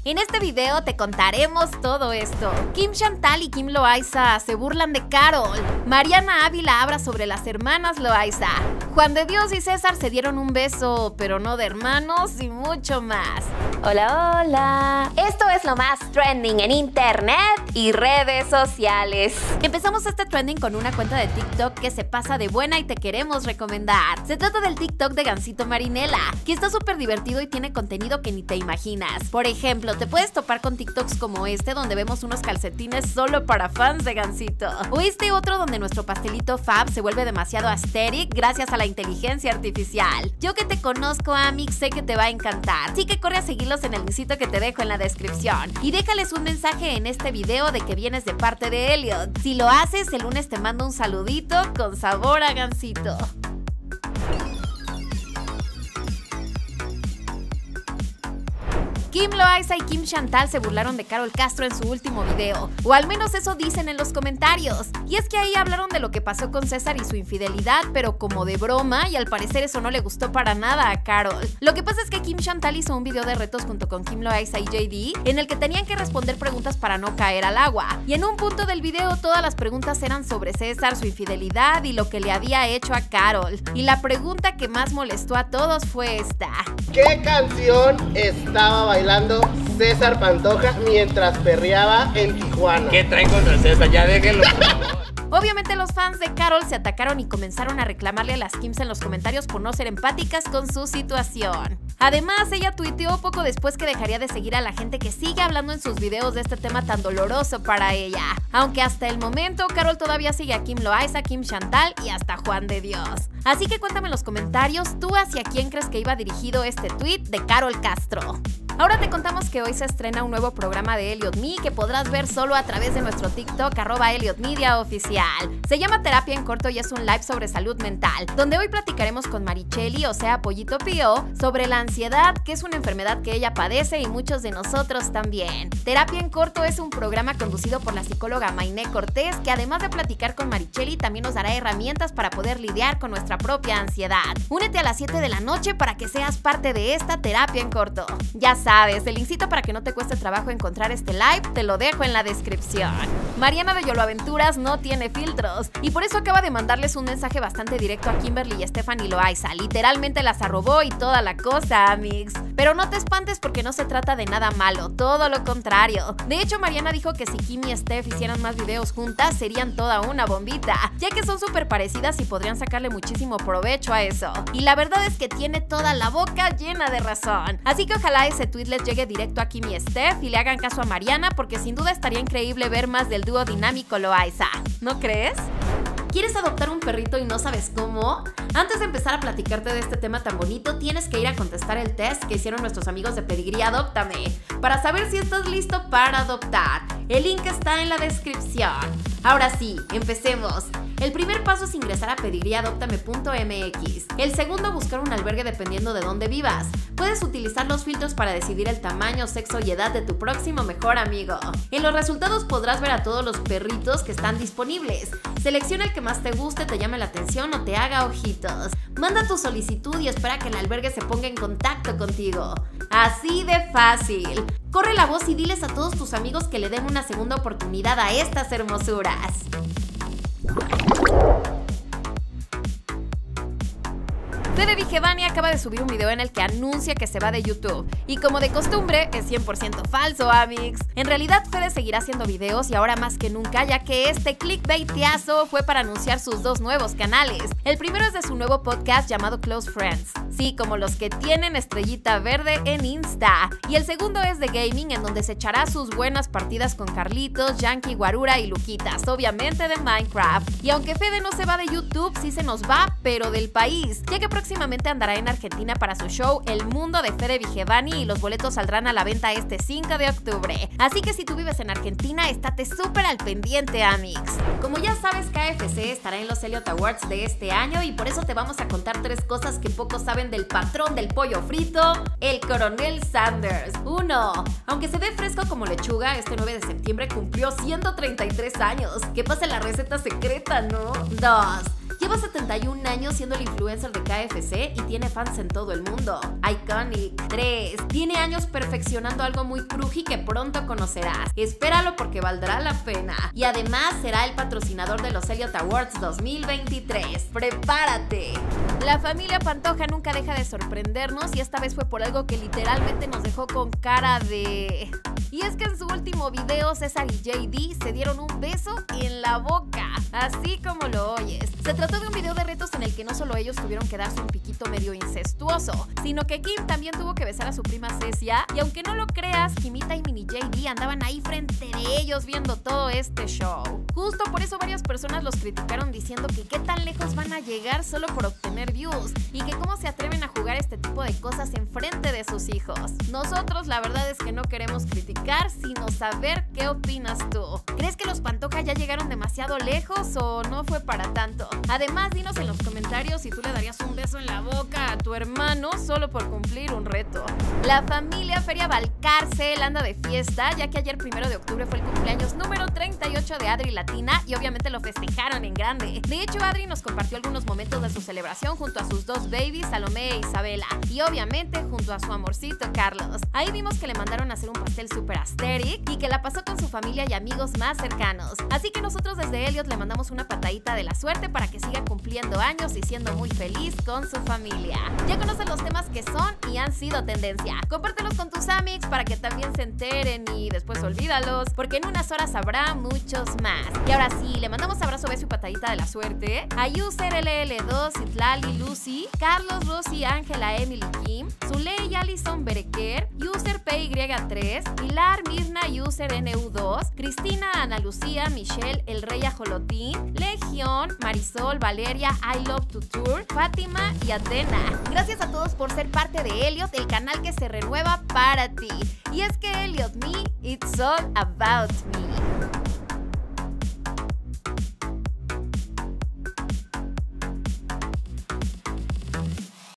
En este video te contaremos todo esto. Kim Chantal y Kim Loaiza se burlan de Karol. Mariana Ávila habla sobre las hermanas Loaiza. Juan de Dios y César se dieron un beso, pero no de hermanos, y mucho más. Hola, hola. Esto es lo más trending en internet y redes sociales. Empezamos este trending con una cuenta de TikTok que se pasa de buena y te queremos recomendar. Se trata del TikTok de Gansito Marinela, que está súper divertido y tiene contenido que ni te imaginas. Por ejemplo, te puedes topar con TikToks como este, donde vemos unos calcetines solo para fans de Gansito. O este otro donde nuestro pastelito Fab se vuelve demasiado aesthetic gracias a la inteligencia artificial. Yo que te conozco, Amix, sé que te va a encantar. Así que corre a seguirlos en el linkcito que te dejo en la descripción. Y déjales un mensaje en este video de que vienes de parte de Elliot. Si lo haces, el lunes te mando un saludito con sabor a Gansito. Kim Loaiza y Kim Chantal se burlaron de Karol Castro en su último video, o al menos eso dicen en los comentarios. Y es que ahí hablaron de lo que pasó con César y su infidelidad, pero como de broma, y al parecer eso no le gustó para nada a Karol. Lo que pasa es que Kim Chantal hizo un video de retos junto con Kim Loaiza y JD, en el que tenían que responder preguntas para no caer al agua. Y en un punto del video todas las preguntas eran sobre César, su infidelidad y lo que le había hecho a Karol. Y la pregunta que más molestó a todos fue esta: ¿qué canción estaba bailando César Pantoja mientras perreaba en Tijuana? ¿Qué traen contra César? Ya déjenlo, por favor. Obviamente los fans de Karol se atacaron y comenzaron a reclamarle a las Kims en los comentarios por no ser empáticas con su situación. Además, ella tuiteó poco después que dejaría de seguir a la gente que sigue hablando en sus videos de este tema tan doloroso para ella. Aunque hasta el momento, Karol todavía sigue a Kim Loaiza, Kim Chantal y hasta Juan de Dios. Así que cuéntame en los comentarios tú hacia quién crees que iba dirigido este tweet de Karol Castro. Ahora te contamos que hoy se estrena un nuevo programa de Elliot Me que podrás ver solo a través de nuestro TikTok @ElliotMedia_oficial. Se llama Terapia en Corto y es un live sobre salud mental, donde hoy platicaremos con Maricheli, o sea Pollito Pío, sobre la ansiedad, que es una enfermedad que ella padece y muchos de nosotros también. Terapia en Corto es un programa conducido por la psicóloga Mainé Cortés, que además de platicar con Maricheli también nos dará herramientas para poder lidiar con nuestra propia ansiedad. Únete a las 7 de la noche para que seas parte de esta Terapia en Corto. Ya sabes, el linkcito para que no te cueste trabajo encontrar este live te lo dejo en la descripción. Mariana de Yolo Aventuras no tiene filtros y por eso acaba de mandarles un mensaje bastante directo a Kimberly y Stephanie Loaiza. Literalmente las arrobó y toda la cosa, amix. Pero no te espantes porque no se trata de nada malo, todo lo contrario. De hecho, Mariana dijo que si Kim y Steph hicieran más videos juntas serían toda una bombita, ya que son súper parecidas y podrían sacarle muchísimo provecho a eso. Y la verdad es que tiene toda la boca llena de razón. Así que ojalá ese tweet les llegue directo a Kim y Steph y le hagan caso a Mariana, porque sin duda estaría increíble ver más del dúo dinámico Loaiza. ¿No crees? ¿Quieres adoptar un perrito y no sabes cómo? Antes de empezar a platicarte de este tema tan bonito, tienes que ir a contestar el test que hicieron nuestros amigos de Pedigrí Adóptame para saber si estás listo para adoptar. El link está en la descripción. Ahora sí, empecemos. El primer paso es ingresar a pedigríadoptame.mx. El segundo, buscar un albergue dependiendo de dónde vivas. Puedes utilizar los filtros para decidir el tamaño, sexo y edad de tu próximo mejor amigo. En los resultados podrás ver a todos los perritos que están disponibles. Selecciona el que más te guste, te llame la atención o te haga ojitos. Manda tu solicitud y espera que el albergue se ponga en contacto contigo. Así de fácil. Corre la voz y diles a todos tus amigos que le den una segunda oportunidad a estas hermosuras. Fede Vigevani acaba de subir un video en el que anuncia que se va de YouTube. Y como de costumbre, es 100% falso, amix. En realidad, Fede seguirá haciendo videos y ahora más que nunca, ya que este clickbaitiazo fue para anunciar sus dos nuevos canales. El primero es de su nuevo podcast llamado Close Friends. Sí, como los que tienen estrellita verde en Insta. Y el segundo es de gaming, en donde se echará sus buenas partidas con Carlitos, Yankee, Guarura y Luquitas, obviamente de Minecraft. Y aunque Fede no se va de YouTube, sí se nos va, pero del país, ya que próximamente andará en Argentina para su show El Mundo de Fede Vigevani y los boletos saldrán a la venta este 5 de octubre. Así que si tú vives en Argentina, estate súper al pendiente, amix. Como ya sabes, KFC estará en los Elliot Awards de este año y por eso te vamos a contar 3 cosas que pocos saben del patrón del pollo frito, el Coronel Sanders. 1. Aunque se ve fresco como lechuga, este 9 de septiembre cumplió 133 años. Que pase la receta secreta, ¿no? 2. Lleva 71 años siendo el influencer de KFC y tiene fans en todo el mundo. Iconic. 3. Tiene años perfeccionando algo muy cruji que pronto conocerás. Espéralo porque valdrá la pena. Y además será el patrocinador de los Elliott Awards 2023. ¡Prepárate! La familia Pantoja nunca deja de sorprendernos y esta vez fue por algo que literalmente nos dejó con cara de... Y es que en su último video, César y JD se dieron un beso en la boca, así como lo oyes. Se trató de un video de retos en el que no solo ellos tuvieron que darse un piquito medio incestuoso, sino que Kim también tuvo que besar a su prima Cecia, y aunque no lo creas, Kimita y Mini JD andaban ahí frente de ellos viendo todo este show. Justo por eso varias personas los criticaron diciendo que qué tan lejos van a llegar solo por obtener views, y que cómo se atreven a jugar este tipo de cosas en frente de sus hijos. Nosotros la verdad es que no queremos criticar, sino saber qué opinas tú. ¿Crees que los Pantoja ya llegaron demasiado lejos o no fue para tanto? Además, dinos en los comentarios si tú le darías un beso en la boca a tu hermano solo por cumplir un reto. La familia Feria Valcárcel anda de fiesta, ya que ayer 1 de octubre fue el cumpleaños número 38 de Adri Latina y obviamente lo festejaron en grande. De hecho, Adri nos compartió algunos momentos de su celebración junto a sus dos babies, Salomé e Isabela, y obviamente junto a su amorcito Carlos. Ahí vimos que le mandaron a hacer un pastel super aesthetic y que la pasó con su familia y amigos más cercanos. Así que nosotros desde Elliott le mandamos una patadita de la suerte para que siga cumpliendo años y siendo muy feliz con su familia. Ya conocen los temas que son y han sido tendencia. Compártelos con tus amics para que también se enteren y después olvídalos, porque en unas horas habrá muchos más. Y ahora sí, le mandamos abrazo, beso y patadita de la suerte a User LL2, Itlali, Lucy, Carlos, Rosy, Ángela, Emily, Kim, Zuley, Alison, Berequer, User PY3, Pilar, Mirna, User NU2, Cristina, Ana Lucía, Michelle, El Rey Ajolotín, Legión, Marisol, Valeria, I Love to Tour, Fátima y Atena. Gracias a todos por ser parte de Elliott, el canal que se renueva para ti. Y es que Elliott Me, it's all about me.